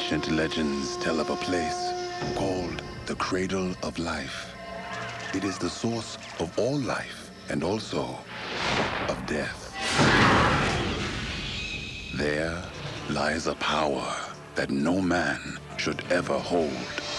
Ancient legends tell of a place called the Cradle of Life. It is the source of all life and also of death. There lies a power that no man should ever hold.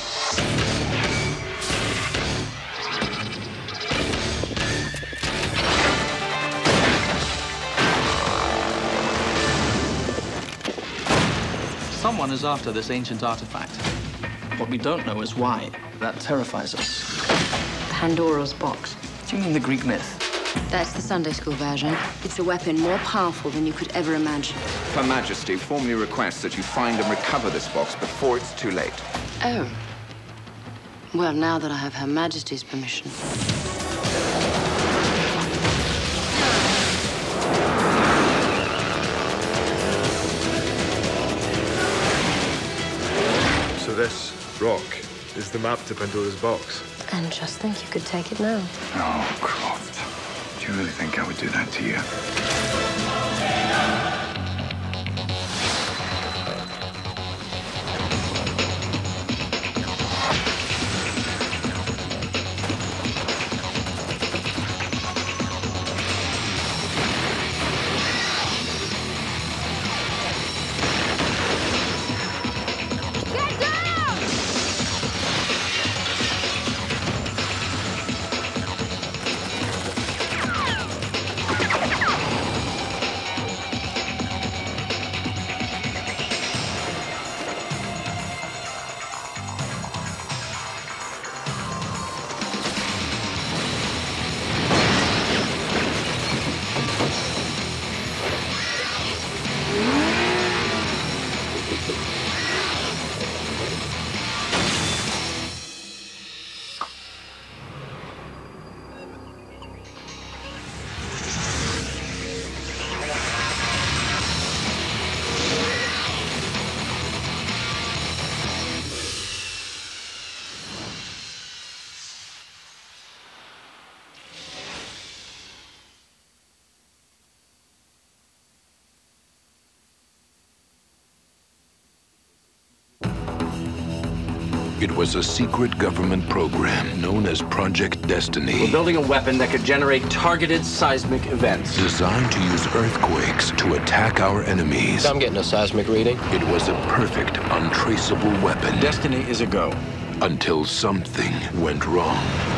Someone is after this ancient artifact. What we don't know is why. That terrifies us. Pandora's box. Do you mean the Greek myth? That's the Sunday school version. It's a weapon more powerful than you could ever imagine. Her Majesty formally requests that you find and recover this box before it's too late. Oh. Well, now that I have Her Majesty's permission. So this rock is the map to Pandora's box. And just think you could take it now. Oh, Croft. Do you really think I would do that to you? It was a secret government program known as Project Destiny. We're building a weapon that could generate targeted seismic events. Designed to use earthquakes to attack our enemies. I'm getting a seismic reading. It was a perfect, untraceable weapon. Destiny is a go. Until something went wrong.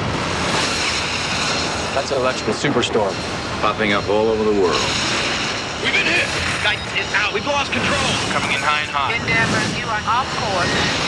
That's an electrical superstorm. Popping up all over the world. We've been hit! Guidance is out. We've lost control. Coming in high and hot. Endeavor, you are off course.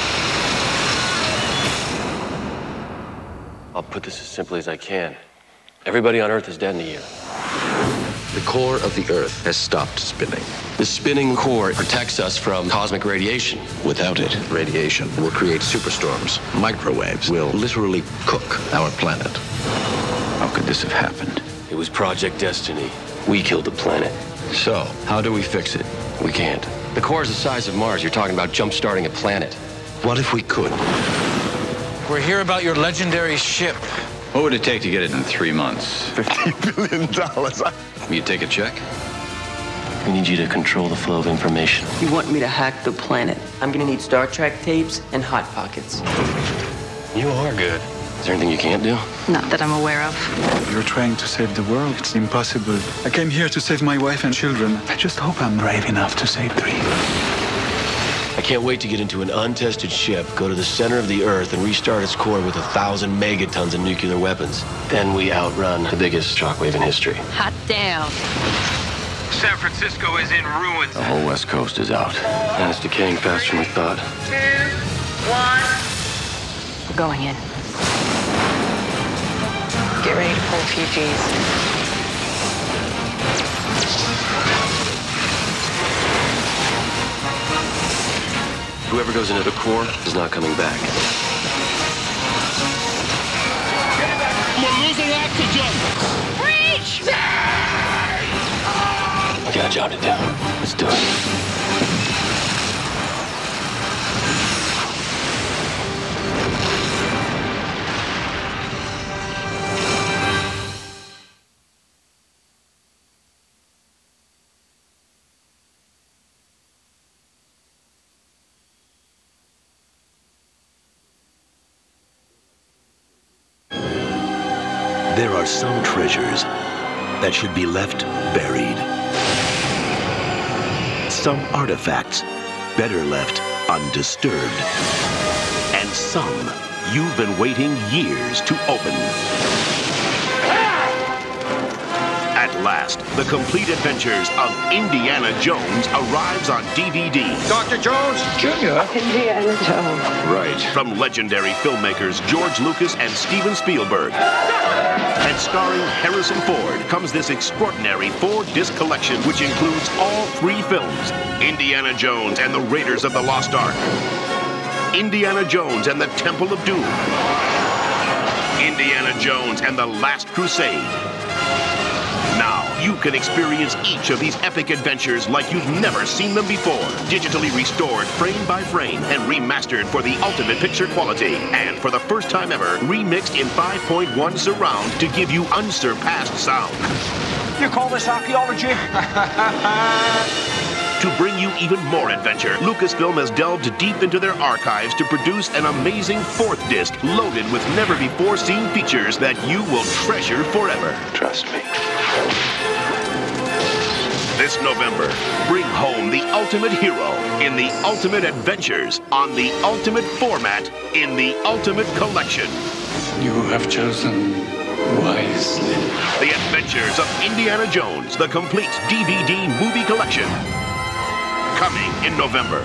I'll put this as simply as I can. Everybody on Earth is dead in a year. The core of the Earth has stopped spinning. The spinning core protects us from cosmic radiation. Without it, radiation will create superstorms. Microwaves will literally cook our planet. How could this have happened? It was Project Destiny. We killed the planet. So, how do we fix it? We can't. The core is the size of Mars. You're talking about jump-starting a planet. What if we could? We're here about your legendary ship. What would it take to get it in 3 months? $50 billion. You take a check? We need you to control the flow of information. You want me to hack the planet? I'm gonna need Star Trek tapes and Hot Pockets. You are good. Is there anything you can't do? Not that I'm aware of. You're trying to save the world. It's impossible. I came here to save my wife and children. I just hope I'm brave enough to save 3. I can't wait to get into an untested ship, go to the center of the Earth, and restart its core with 1,000 megatons of nuclear weapons. Then we outrun the biggest shockwave in history. Hot damn. San Francisco is in ruins. The whole West Coast is out, and it's decaying faster than we thought. 2, 1. We're going in. Get ready to pull a few G's. Whoever goes into the core is not coming back. We're losing oxygen! Reach! We got a job to do. Let's do it. There are some treasures that should be left buried. Some artifacts better left undisturbed. And some you've been waiting years to open. At last, the complete adventures of Indiana Jones arrives on DVD. Dr. Jones Jr. Indiana Jones. Right. From legendary filmmakers George Lucas and Steven Spielberg. And starring Harrison Ford comes this extraordinary 4-disc collection which includes all 3 films. Indiana Jones and the Raiders of the Lost Ark. Indiana Jones and the Temple of Doom. Indiana Jones and the Last Crusade. Now, you can experience each of these epic adventures like you've never seen them before. Digitally restored frame by frame and remastered for the ultimate picture quality. And for the first time ever, remixed in 5.1 surround to give you unsurpassed sound. You call this archaeology? To bring you even more adventure, Lucasfilm has delved deep into their archives to produce an amazing 4th disc loaded with never-before-seen features that you will treasure forever. Trust me. This November, bring home the ultimate hero in the ultimate adventures on the ultimate format in the ultimate collection. You have chosen wisely. The Adventures of Indiana Jones, the complete DVD movie collection. Coming in November.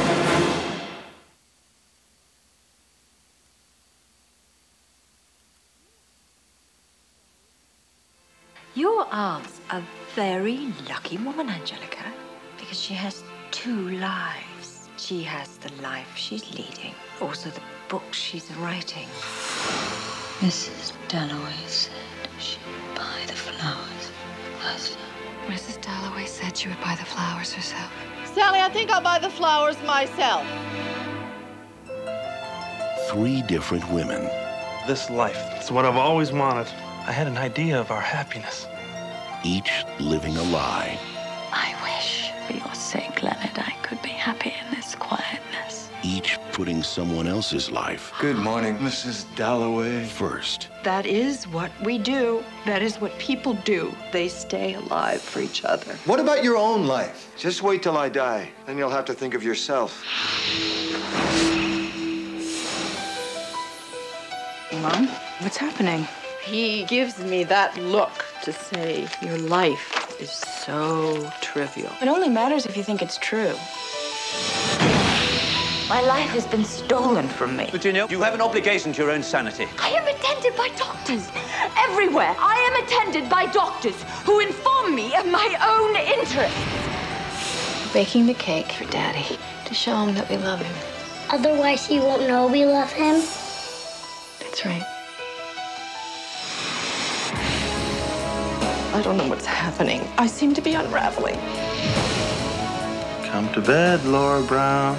Your aunt's a very lucky woman, Angelica, because she has 2 lives. She has the life she's leading, also the book she's writing. Mrs. Dalloway said she would buy the flowers herself. Mrs. Dalloway said she would buy the flowers herself. Sally, I think I'll buy the flowers myself. 3 different women. This life, it's what I've always wanted. I had an idea of our happiness. Each living a lie. I wish, for your sake, Leonard, I could be happy in this quietness. Each putting someone else's life. Good morning, Mrs. Dalloway. First. That is what we do. That is what people do. They stay alive for each other. What about your own life? Just wait till I die. Then you'll have to think of yourself. Mom, what's happening? He gives me that look to say your life is so trivial. It only matters if you think it's true. My life has been stolen from me. Virginia, you have an obligation to your own sanity. I am attended by doctors everywhere. I am attended by doctors who inform me of my own interests. Baking the cake for Daddy to show him that we love him. Otherwise, he won't know we love him. That's right. I don't know what's happening. I seem to be unraveling. Come to bed, Laura Brown.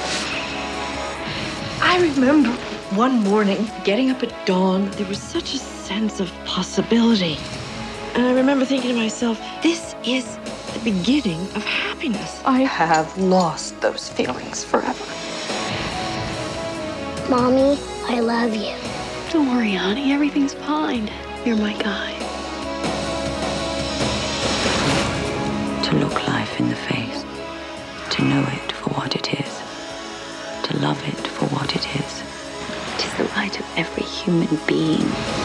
I remember one morning getting up at dawn. There was such a sense of possibility. And I remember thinking to myself, this is the beginning of happiness. I have lost those feelings forever. Mommy, I love you. Don't worry, honey. Everything's fine. You're my guy. To look life in the face, to know it for what it is, to love it for what it is. It is the right of every human being.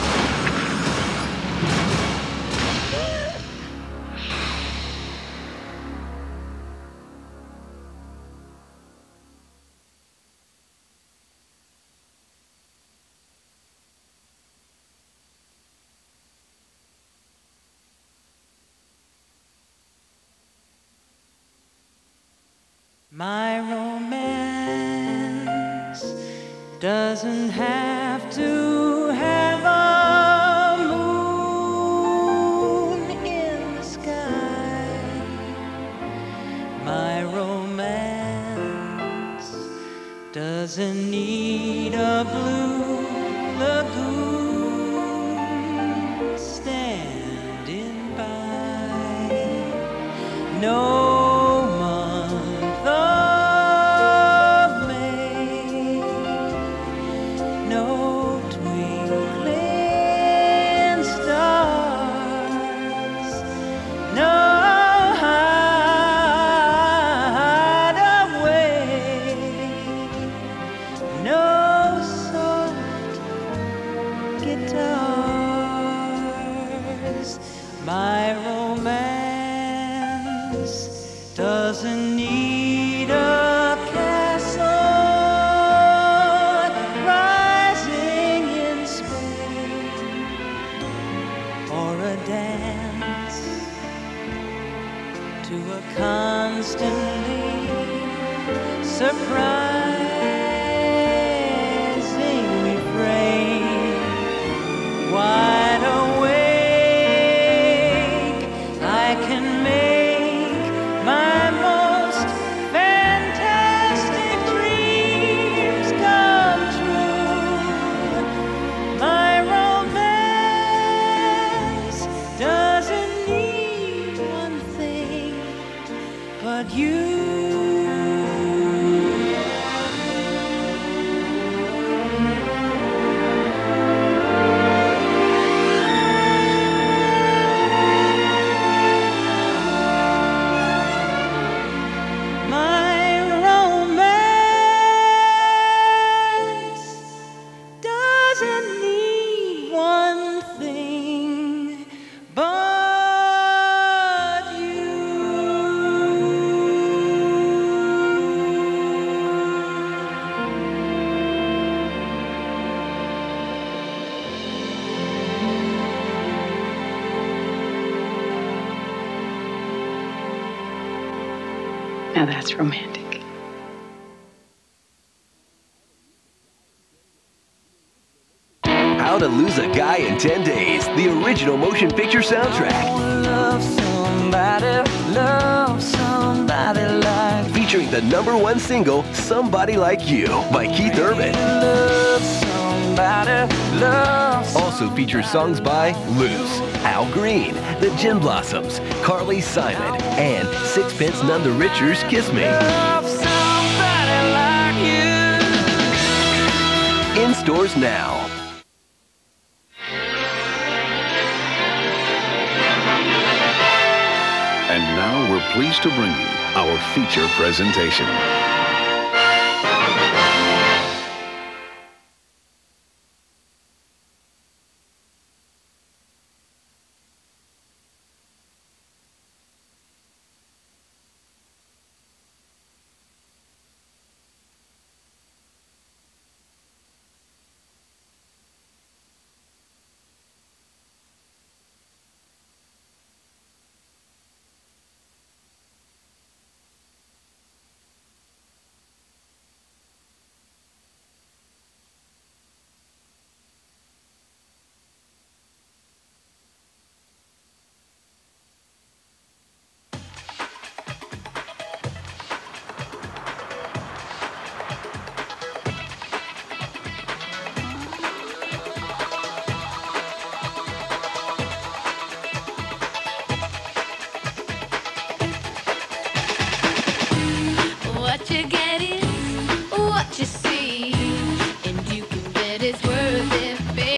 My romance doesn't have to have a moon in the sky. My romance doesn't need a blue lagoon standing by. No. doesn't need a castle rising in Spain or a dance to a constantly surprising refrain. Wide awake, I can make my most fantastic dreams come true. My romance doesn't need one thing but you. Now that's romantic. How to Lose a Guy in 10 Days, the original motion picture soundtrack. Love somebody like Featuring the #1 single, Somebody Like You, by Keith Urban. Also features songs by Loose, Al Green, The Gin Blossoms, Carly Simon, and Sixpence None the Richer's Kiss Me. In stores now. And now we're pleased to bring you our feature presentation.